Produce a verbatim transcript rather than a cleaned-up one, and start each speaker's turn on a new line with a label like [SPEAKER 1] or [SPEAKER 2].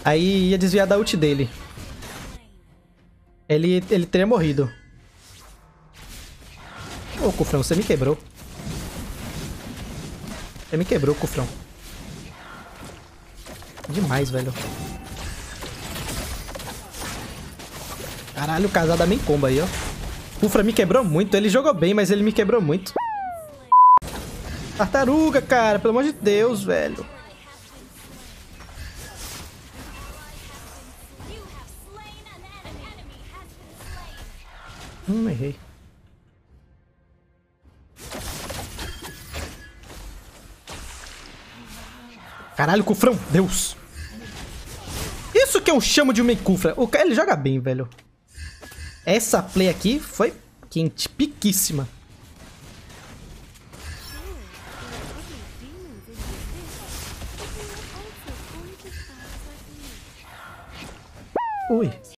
[SPEAKER 1] Aí ia desviar da ult dele. Ele, ele teria morrido. Ô, Cufrão, você me quebrou. Você me quebrou, Cufrão. Demais, velho. Caralho, o casado bem combo aí, ó. Cufra me quebrou muito. Ele jogou bem, mas ele me quebrou muito. Tartaruga, cara. Pelo amor de Deus, velho. Hum, errei. Caralho, Cufrão. Deus. Isso que eu chamo de um Cufra. O cara, ele joga bem, velho. Essa play aqui foi quente, piquíssima. Ui.